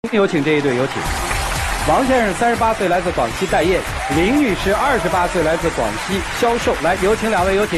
有请这一对，有请。王先生38岁，来自广西待业；林女士28岁，来自广西销售。来，有请两位，有请。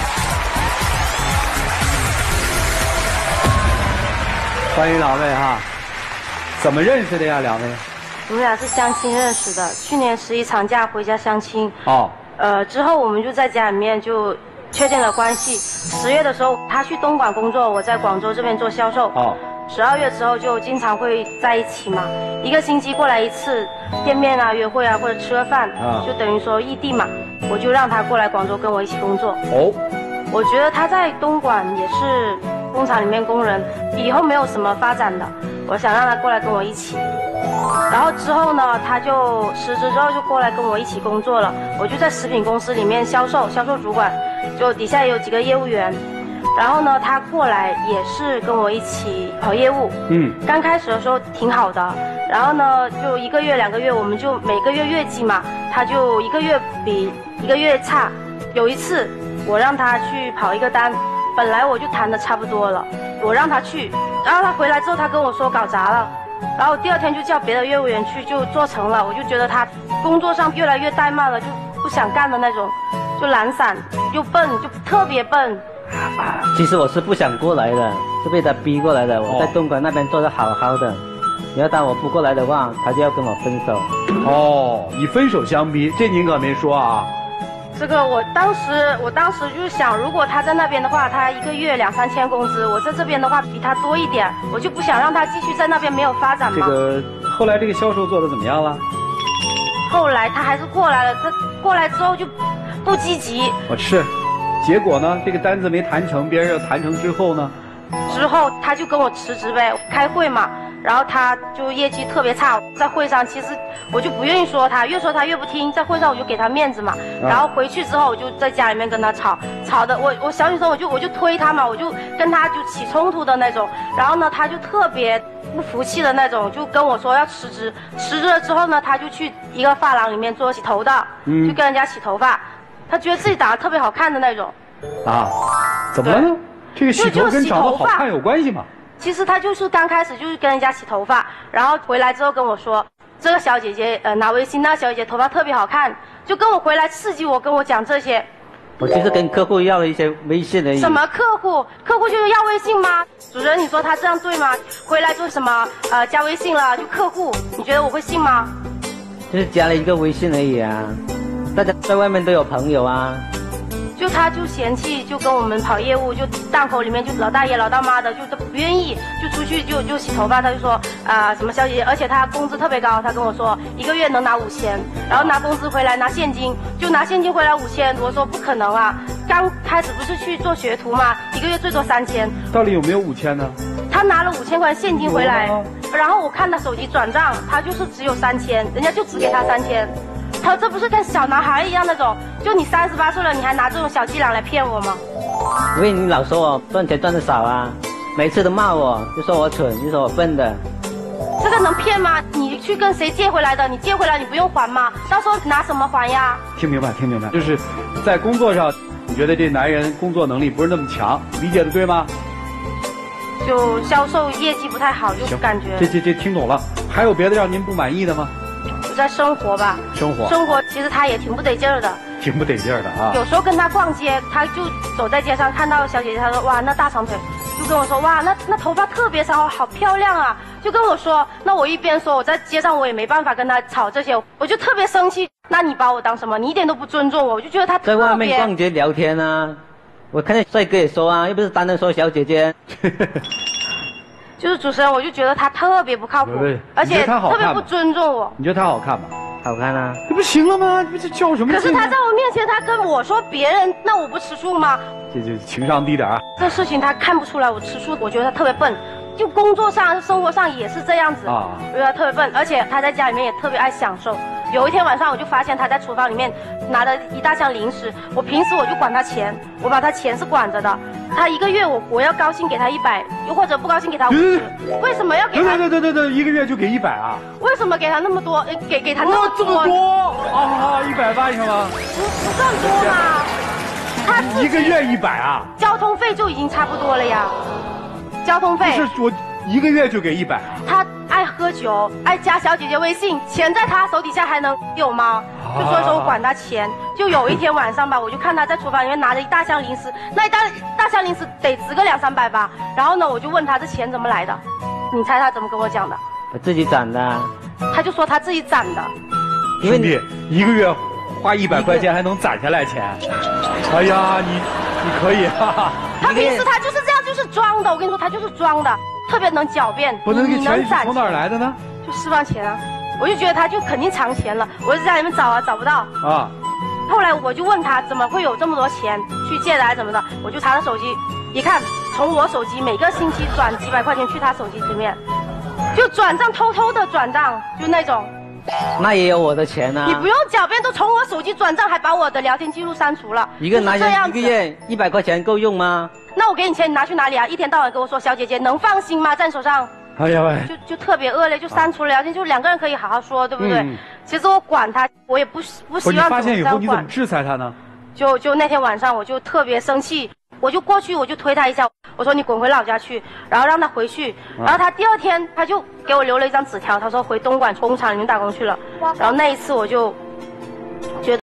欢迎两位哈。怎么认识的呀，两位？ 我们俩是相亲认识的，去年11长假回家相亲。 哦。 之后我们就在家里面就确定了关系。10月的时候，他去东莞工作，我在广州这边做销售。 哦。 12月之后就经常会在一起嘛，1个星期过来一次，见面啊、约会啊，或者吃个饭，就等于说异地嘛。我就让他过来广州跟我一起工作。哦。我觉得他在东莞也是工厂里面工人，以后没有什么发展的，我想让他过来跟我一起。然后之后呢，他就辞职之后就过来跟我一起工作了。我就在食品公司里面销售主管，就底下有几个业务员。然后呢，他过来也是跟我一起跑业务。刚开始的时候挺好的，然后呢，就1个月、2个月，我们就每个月月绩嘛，他就1个月比1个月差。有一次，我让他去跑一个单，本来我就谈得差不多了，我让他去，然后他回来之后，他跟我说搞砸了。然后第2天就叫别的业务员去，就做成了。我就觉得他工作上越来越怠慢了，就不想干的那种，就懒散又笨，就特别笨。 其实我是不想过来的，是被他逼过来的。我在东莞那边做得好好的，你要当我不过来的话，他就要跟我分手。 哦，以分手相逼，这您可没说啊。 这个我当时就是想，如果他在那边的话，他1个月2、3千工资，我在这边的话比他多一点，我就不想让他继续在那边没有发展嘛。 后来这个销售做得怎么样了？ 后来他还是过来了，他过来之后就不积极。 是，结果呢，这个单子没谈成，别人要谈成之后呢？ 之后他就跟我辞职呗，开会嘛。然后他就业绩特别差，在会上其实我就不愿意说他，越说他越不听，在会上我就给他面子嘛。然后回去之后我就在家里面跟他吵的，我小女生我就推他嘛，我就跟他就起冲突的那种。然后呢，他就特别不服气的那种，就跟我说要辞职。辞职了之后呢，他就去一个发廊里面做洗头的，就跟人家洗头发，他觉得自己长得特别好看的那种。啊？ 怎么了呢？这个洗头跟长得好看有关系吗？ 其实他就是刚开始就是跟人家洗头发，然后回来之后跟我说，这个小姐姐拿微信，那个小姐姐头发特别好看，就跟我回来刺激我，跟我讲这些。 我就是跟客户要了一些微信而已。 什么客户？客户就是要微信吗？主任，你说他这样对吗？回来做什么加微信了就客户，你觉得我会信吗？ 就是加了一个微信而已啊，大家在外面都有朋友啊。 就他就嫌弃，就跟我们跑业务，就档口里面就老大爷老大妈的，就都不愿意，就出去就洗头发。他就说什么小姐姐，而且他工资特别高，他跟我说1个月能拿5000，然后拿工资回来拿现金，就拿现金回来5000。我说不可能啊，刚开始不是去做学徒吗？1个月最多3000。 到底有没有5000呢？ 他拿了5000块现金回来，然后我看他手机转账，他就是只有3000，人家就只给他3000。他说这不是跟小男孩一样那种，就你38岁了，你还拿这种小伎俩来骗我吗？ 因为你老说我赚钱赚得少啊，每次都骂我，就说我蠢，就说我笨的。 这个能骗吗？你去跟谁借回来的？你借回来你不用还吗？到时候拿什么还呀？ 听明白，听明白，就是在工作上，你觉得这男人工作能力不是那么强，理解的对吗？ 就销售业绩不太好，就感觉。 这听懂了。还有别的让您不满意的吗？ 在生活吧，生活其实他也挺不得劲儿的， 挺不得劲儿的啊。 有时候跟他逛街，他就走在街上看到小姐姐，他说哇那大长腿，就跟我说哇那头发特别长，好漂亮啊，就跟我说。那我一边说我在街上我也没办法跟他吵这些，我就特别生气。那你把我当什么？你一点都不尊重我，我就觉得他特别。 在外面逛街聊天啊，我看见帅哥也说啊，又不是单单说小姐姐。 就是主持人，我就觉得他特别不靠谱，而且特别不尊重我。 你觉得他好看吗？ 好看啊！ 这不行了吗？这叫什么？ 可是他在我面前，他跟我说别人，那我不吃醋吗？ 这情商低点啊！ 这事情他看不出来我吃醋，我觉得他特别笨，就工作上、生活上也是这样子啊，我觉得他特别笨，而且他在家里面也特别爱享受。有一天晚上，我就发现他在厨房里面拿了一大箱零食。我平时我就管他钱，我把他钱是管着的。他1个月我要高兴给他100，又或者不高兴给他50。为什么要给他？ 对，1个月就给100啊？ 为什么给他那么多？给他那么多？ 这么多啊！100万是吗？ 不算多嘛。他 1个月100啊？ 交通费就已经差不多了呀。交通费。 不是 1个月就给100。 他爱喝酒，爱加小姐姐微信，钱在他手底下还能有吗？就所以说我管他钱。就有一天晚上吧，我就看他在厨房里面拿着一大箱零食，那一大箱零食得值个200、300吧。然后呢，我就问他这钱怎么来的，你猜他怎么跟我讲的？ 我自己攒的。 他就说他自己攒的。 兄弟，1个月花100块钱还能攒下来钱？哎呀，你可以啊！ 他平时他就是这样，就是装的。我跟你说，他就是装的，特别能狡辩。 不，那个钱是从哪儿来的呢？ 就私房钱啊！我就觉得他就肯定藏钱了，我就在里面找啊，找不到啊。后来我就问他怎么会有这么多钱，去借的还是怎么的？我就查他手机，一看从我手机每个星期转几百块钱去他手机里面，就转账，偷偷的转账，就那种。 那也有我的钱啊！ 你不用狡辩，都从我手机转账，还把我的聊天记录删除了。 一个男人1个月100块钱够用吗？ 那我给你钱，你拿去哪里啊？一天到晚跟我说小姐姐能放心吗？在你手上。 哎呀喂！ 就特别恶劣，就删除了聊天，就2个人可以好好说，对不对？其实我管他，我也不希望。 你发现以后你怎么制裁他呢？ 就那天晚上我就特别生气，我就过去我就推他一下，我说你滚回老家去，然后让他回去。然后他第2天他就给我留了一张纸条，他说回东莞工厂里面打工去了。然后那一次我就觉得。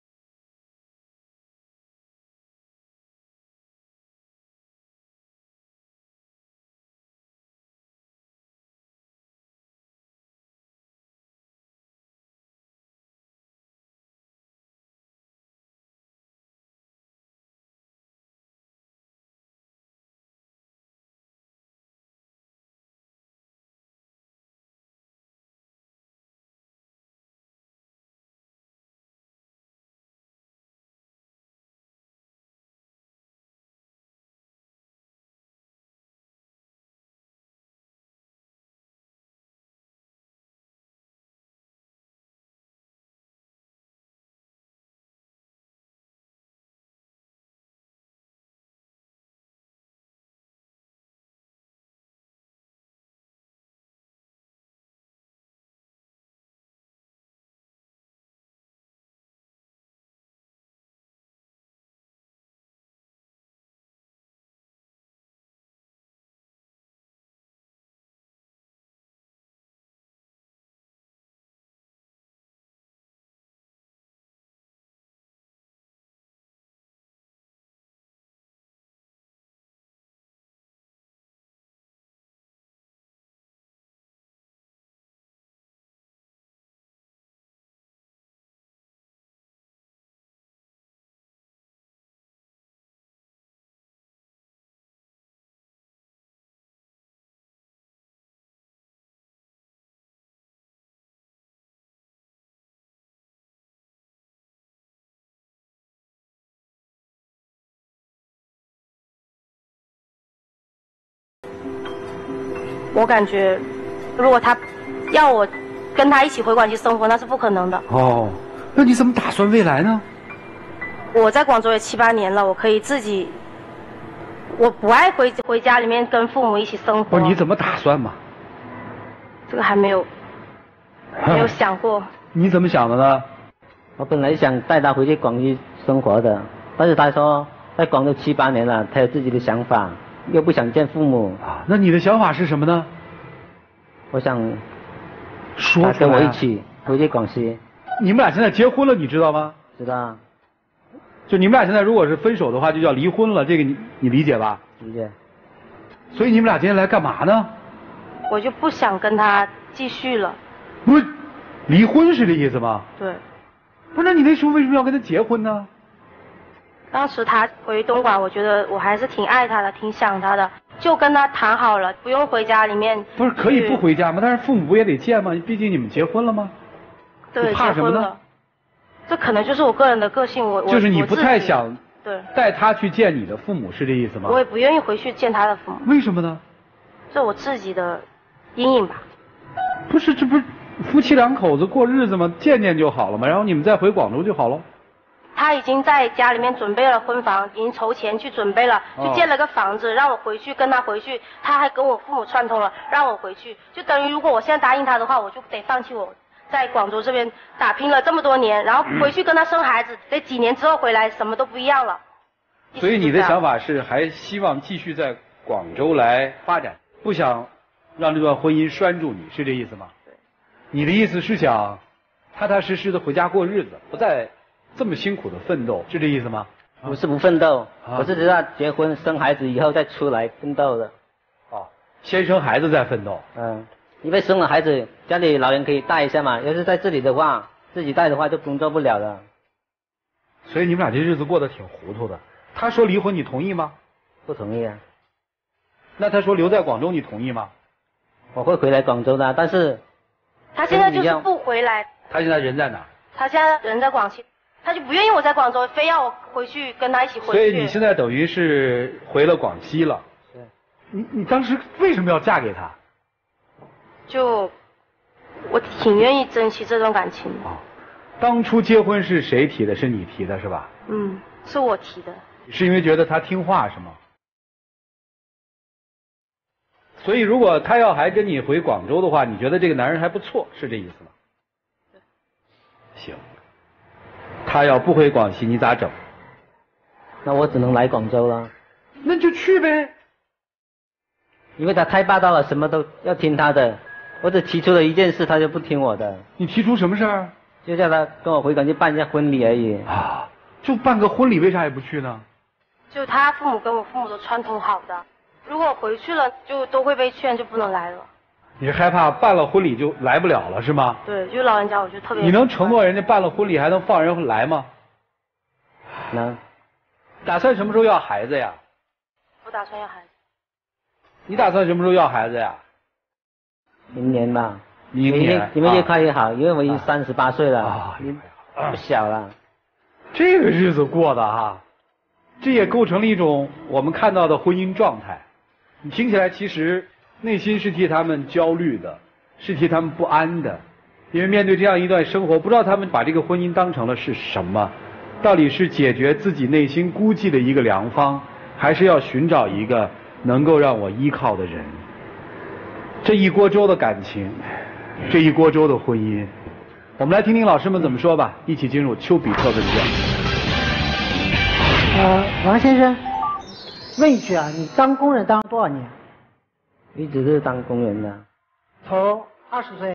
我感觉，如果他要我跟他一起回广西生活，那是不可能的。 哦，那你怎么打算未来呢？ 我在广州也7、8年了，我可以自己，我不爱回家里面跟父母一起生活。 不是你怎么打算嘛？ 这个还没有想过。 你怎么想的呢？ 我本来想带他回去广西生活的，但是他说在广州7、8年了，他有自己的想法。又不想见父母啊，那你的想法是什么呢？ 我想说他跟我一起回去广西。 你们俩现在结婚了，你知道吗？ 知道。 就你们俩现在如果是分手的话，就叫离婚了，这个你理解吧？ 理解。 所以你们俩今天来干嘛呢？ 我就不想跟他继续了。 不是，离婚是这意思吗？ 对。 不是，那你那时候为什么要跟他结婚呢？ 当时他回东莞，我觉得我还是挺爱他的，挺想他的，就跟他谈好了，不用回家里面。 不是可以不回家吗？但是父母不也得见吗？毕竟你们结婚了吗？ 对， 怕什么呢？ 这可能就是我个人的个性， 就是你不太想对带他去见你的父母，是这意思吗？ 我也不愿意回去见他的父母。 为什么呢？ 这我自己的阴影吧。 不是，这不是夫妻2口子过日子吗？见见就好了嘛，然后你们再回广州就好了。 他已经在家里面准备了婚房，已经筹钱去准备了，就建了个房子，让我回去跟他回去。他还跟我父母串通了，让我回去，就等于如果我现在答应他的话，我就得放弃我在广州这边打拼了这么多年，然后回去跟他生孩子，得几年之后回来，什么都不一样了。 所以你的想法是还希望继续在广州来发展，不想让这段婚姻拴住你，是这意思吗？ 对。 你的意思是想踏踏实实的回家过日子，不再这么辛苦的奋斗，是这意思吗？ 不是不奋斗，我是知道结婚生孩子以后再出来奋斗的。 哦，先生孩子再奋斗。 因为生了孩子，家里老人可以带一下嘛。要是在这里的话，自己带的话就工作不了了。 所以你们俩这日子过得挺糊涂的。他说离婚，你同意吗？ 不同意啊。 那他说留在广州，你同意吗？ 我会回来广州的，但是他现在就是不回来。 他现在人在哪？ 他现在人在广西，他就不愿意我在广州，非要我回去跟他一起回去。 所以你现在等于是回了广西了。 是。 你当时为什么要嫁给他？ 就我挺愿意珍惜这段感情。 当初结婚是谁提的？是你提的是吧？ 是我提的。 是因为觉得他听话是吗？所以如果他要还跟你回广州的话，你觉得这个男人还不错，是这意思吗？ 对。 行。他要不回广西，你咋整？ 那我只能来广州了。 那就去呗。 因为他太霸道了，什么都要听他的。我只提出了一件事，他就不听我的。 你提出什么事儿？ 就叫他跟我回广州办一下婚礼而已。 就办个婚礼，为啥也不去呢？ 就他父母跟我父母都串通好的，如果回去了，就都会被劝，就不能来了。 你是害怕办了婚礼就来不了了是吗？ 对，就老人家我就特别。 你能承诺人家办了婚礼还能放人来吗？ 能。 打算什么时候要孩子呀？ 我打算要孩子。 你打算什么时候要孩子呀？明年吧。明年。你们越快越好，因为我已经38岁了，不小了。 这个日子过的哈，这也构成了一种我们看到的婚姻状态。你听起来其实内心是替他们焦虑的，是替他们不安的，因为面对这样一段生活，不知道他们把这个婚姻当成了是什么，到底是解决自己内心孤寂的一个良方，还是要寻找一个能够让我依靠的人。这一锅粥的感情，这一锅粥的婚姻，我们来听听老师们怎么说吧。一起进入丘比特问卷。 王先生，问一句啊，你当工人当了多少年？ 一直是当工人的。 从20岁。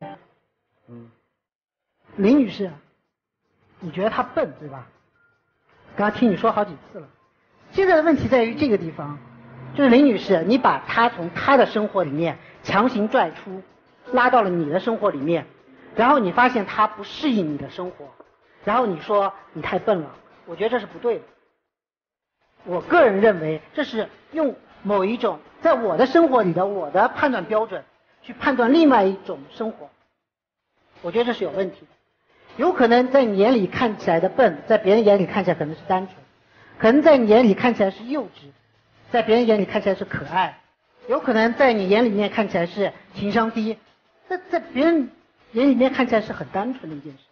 林女士，你觉得她笨对吧？刚刚听你说好几次了。现在的问题在于这个地方，就是林女士，你把她从她的生活里面强行拽出，拉到了你的生活里面，然后你发现她不适应你的生活，然后你说你太笨了，我觉得这是不对的。我个人认为，这是用某一种在我的生活里的我的判断标准去判断另外一种生活，我觉得这是有问题的。有可能在你眼里看起来的笨，在别人眼里看起来可能是单纯，可能在你眼里看起来是幼稚，在别人眼里看起来是可爱，有可能在你眼里面看起来是情商低，在别人眼里面看起来是很单纯的一件事。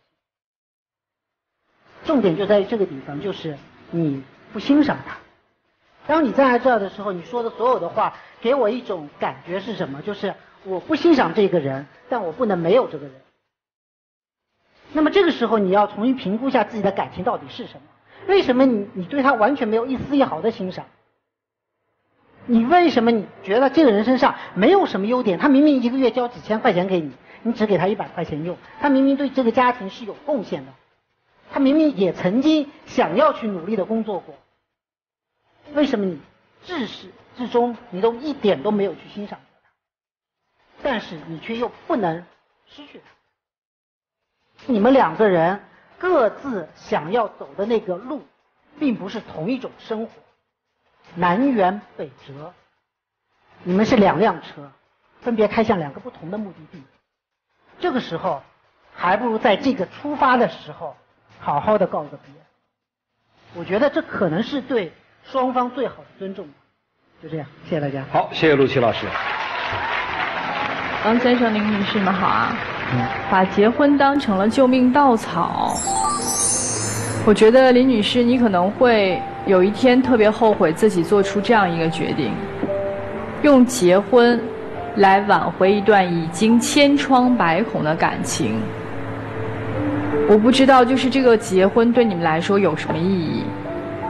重点就在于这个地方，就是你不欣赏他。当你站在这儿的时候，你说的所有的话给我一种感觉是什么？就是我不欣赏这个人，但我不能没有这个人。那么这个时候你要重新评估一下自己的感情到底是什么？为什么你对他完全没有一丝一毫的欣赏？你为什么你觉得这个人身上没有什么优点？他明明一个月交几千块钱给你，你只给他100块钱用，他明明对这个家庭是有贡献的，他明明也曾经想要去努力的工作过，为什么你至始至终你都一点都没有去欣赏他？但是你却又不能失去他。你们两个人各自想要走的那个路，并不是同一种生活，南辕北辙。你们是2辆车，分别开向2个不同的目的地。这个时候，还不如在这个出发的时候，好好的告个别。我觉得这可能是对双方最好的尊重。就这样，谢谢大家。 好，谢谢陆琪老师。 王先生、林女士们好啊。把结婚当成了救命稻草，我觉得林女士你可能会有一天特别后悔自己做出这样一个决定，用结婚来挽回一段已经千疮百孔的感情。我不知道就是这个结婚对你们来说有什么意义，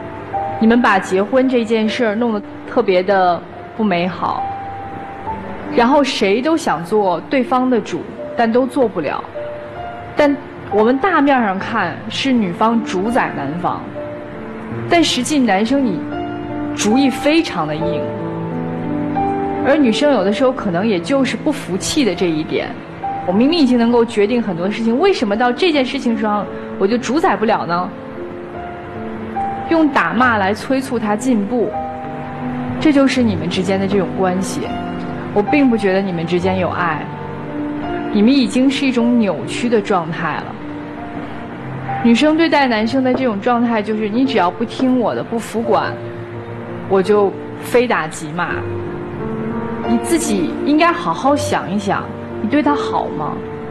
你们把结婚这件事儿弄得特别的不美好， 然后谁都想做对方的主，但都做不了。但我们大面上看是女方主宰男方，但实际男生你主意非常的硬，而女生有的时候可能也就是不服气的这一点。我明明已经能够决定很多事情，为什么到这件事情上我就主宰不了呢？用打骂来催促他进步，这就是你们之间的这种关系。我并不觉得你们之间有爱，你们已经是一种扭曲的状态了。女生对待男生的这种状态就是，你只要不听我的，不服管，我就非打即骂。你自己应该好好想一想，你对他好吗？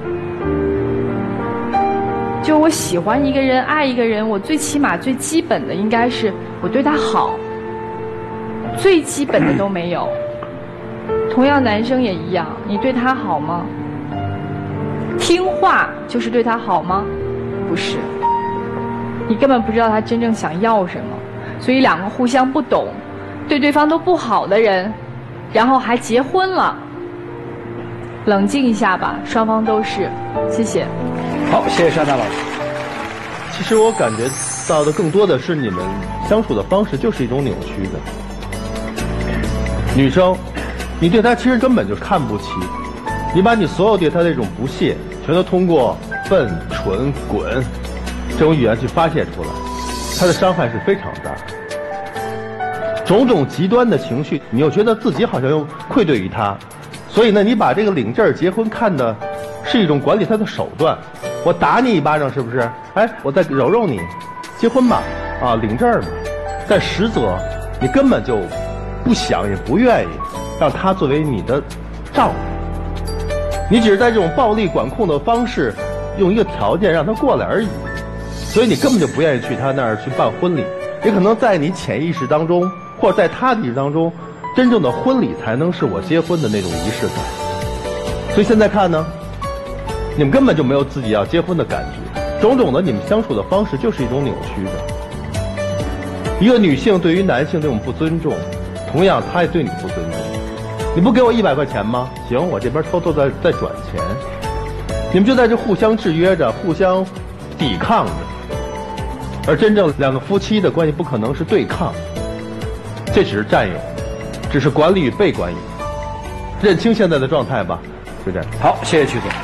就我喜欢一个人，爱一个人，我最起码最基本的应该是我对他好，最基本的都没有。同样男生也一样，你对他好吗？听话就是对他好吗？不是，你根本不知道他真正想要什么。所以两个互相不懂，对对方都不好的人，然后还结婚了，冷静一下吧，双方都是。谢谢。 好，谢谢山大老师。 其实我感觉到的更多的是你们相处的方式就是一种扭曲的。女生，你对她其实根本就看不起，你把你所有对她的这种不屑，全都通过笨、蠢、滚这种语言去发泄出来，她的伤害是非常大。种种极端的情绪，你又觉得自己好像又愧对于她，所以呢，你把这个领证儿结婚看的是一种管理她的手段。我打你一巴掌是不是？哎，我再揉揉你，结婚嘛，啊，领证嘛。但实则你根本就不想也不愿意让他作为你的丈夫，你只是在这种暴力管控的方式，用一个条件让他过来而已。所以你根本就不愿意去他那儿去办婚礼，也可能在你潜意识当中，或者在他的意识当中，真正的婚礼才能是我结婚的那种仪式感。所以现在看呢，你们根本就没有自己要结婚的感觉，种种的你们相处的方式就是一种扭曲的。一个女性对于男性这种不尊重，同样她也对你不尊重。你不给我100块钱吗？行，我这边偷偷在转钱。你们就在这互相制约着，互相抵抗着。而真正两个夫妻的关系不可能是对抗，这只是占有，只是管理与被管理。认清现在的状态吧，就这样。 好，谢谢曲总。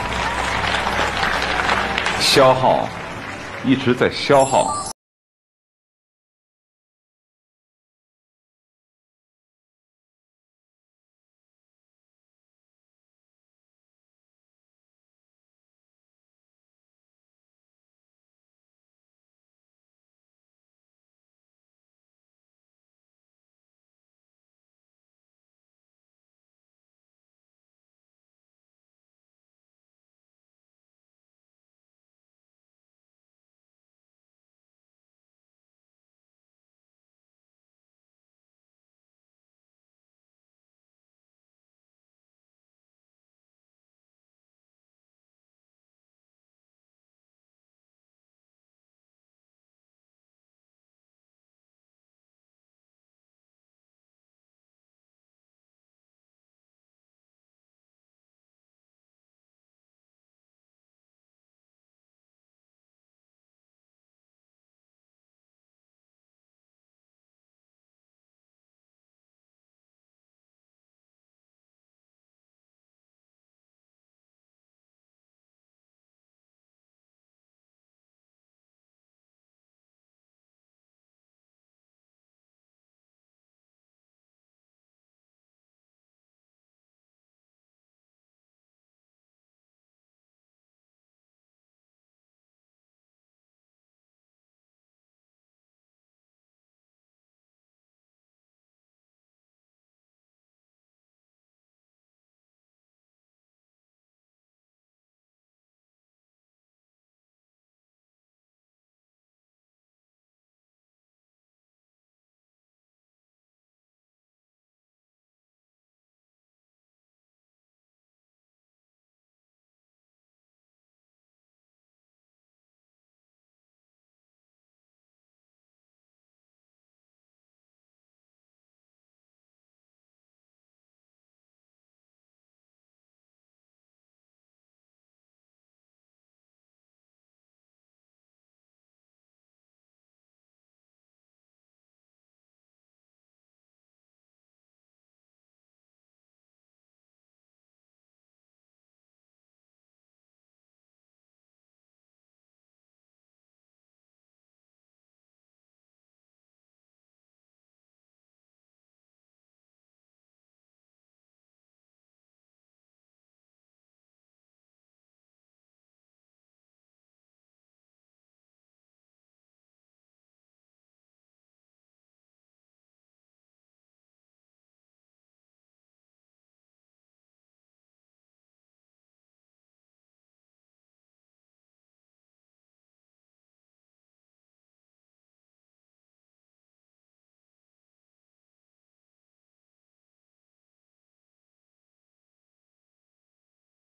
消耗，一直在消耗。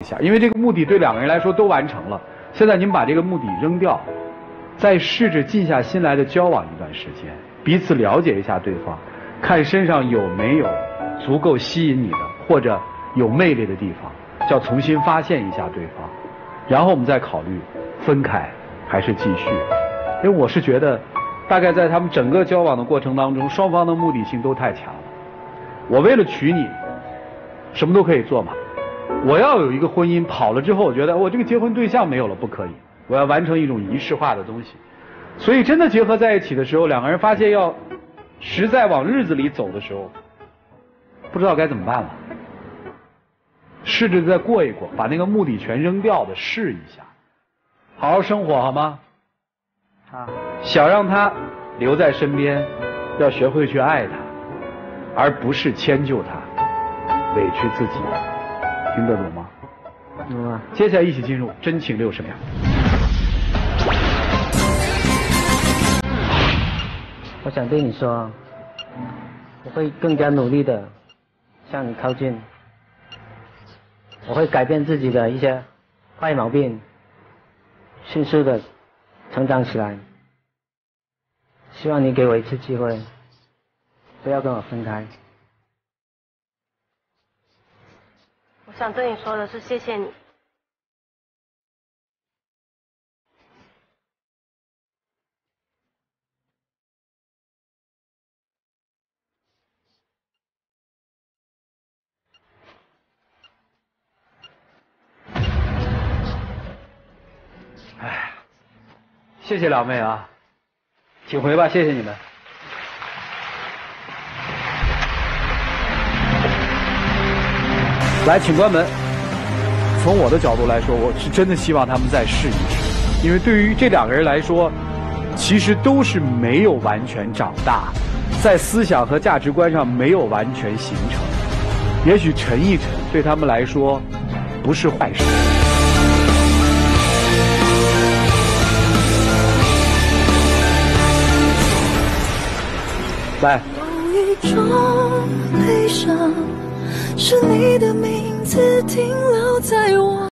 下，因为这个目的对两个人来说都完成了。现在您把这个目的扔掉，再试着静下心来的交往一段时间，彼此了解一下对方，看身上有没有足够吸引你的或者有魅力的地方，叫重新发现一下对方，然后我们再考虑分开还是继续。因为我是觉得，大概在他们整个交往的过程当中，双方的目的性都太强了。我为了娶你，什么都可以做嘛。我要有一个婚姻，跑了之后，我觉得我这个结婚对象没有了，不可以。我要完成一种仪式化的东西。所以真的结合在一起的时候，两个人发现要实在往日子里走的时候，不知道该怎么办了。试着再过一过，把那个目的全扔掉的试一下，好好生活好吗？ 好。 想让他留在身边，要学会去爱他，而不是迁就他，委屈自己。听得懂吗？ 懂啊。 接下来一起进入真情60秒。 我想对你说，我会更加努力的向你靠近，我会改变自己的一些坏毛病，迅速的成长起来。希望你给我一次机会，不要跟我分开。 我想对你说的是谢谢你。 哎，谢谢两位啊，请回吧，谢谢你们。来，请关门。从我的角度来说，我是真的希望他们再试一试，因为对于这两个人来说，其实都是没有完全长大，在思想和价值观上没有完全形成。也许沉一沉对他们来说不是坏事。来。 有一种悲伤，是你的名字停留在我